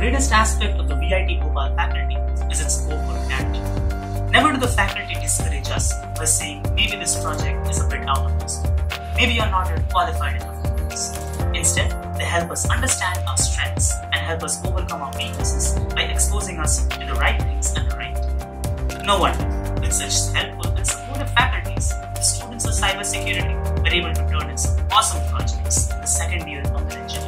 greatest aspect of the VIT Bhopal faculty is its scope for adaptation. Never do the faculty discourage us by saying maybe this project is a bit out of this. Maybe you're not yet qualified enough for this. Instead, they help us understand our strengths and help us overcome our weaknesses by exposing us to the right things at the right time. No wonder, with such helpful and supportive faculties, the students of cybersecurity were able to turn in some awesome projects in the second year of their engineering.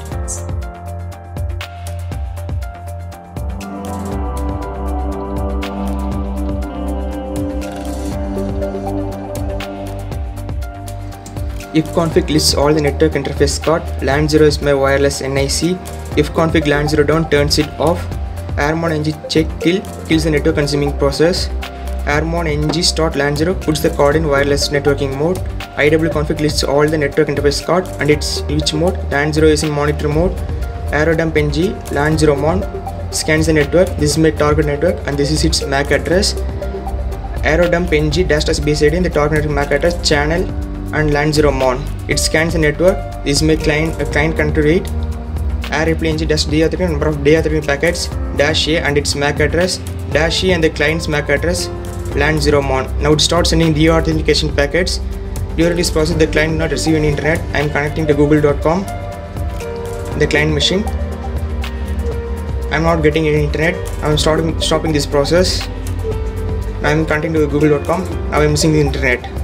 Ifconfig lists all the network interface card. LAN 0 is my wireless NIC. Ifconfig LAN 0 down turns it off. Armon ng check kills the network consuming process. Armon ng start LAN 0 puts the card in wireless networking mode. IWconfig lists all the network interface card and its each mode. LAN 0 is in monitor mode. Arrodump ng LAN 0 mon scans the network. This is my target network and this is its MAC address. Arrodump ng dash base ID in the target network MAC address channel and LAN 0 mon. It scans the network. This is my client connected to it. Arreplay dash D30 number of D30 packets dash A and its MAC address dash E and the client's MAC address LAN 0 mon. Now it starts sending the authentication packets. During this process, the client will not receive any internet. I am connecting to google.com, the client machine. I am not getting any internet. I am stopping this process. I am connecting to google.com. Now I am missing the internet.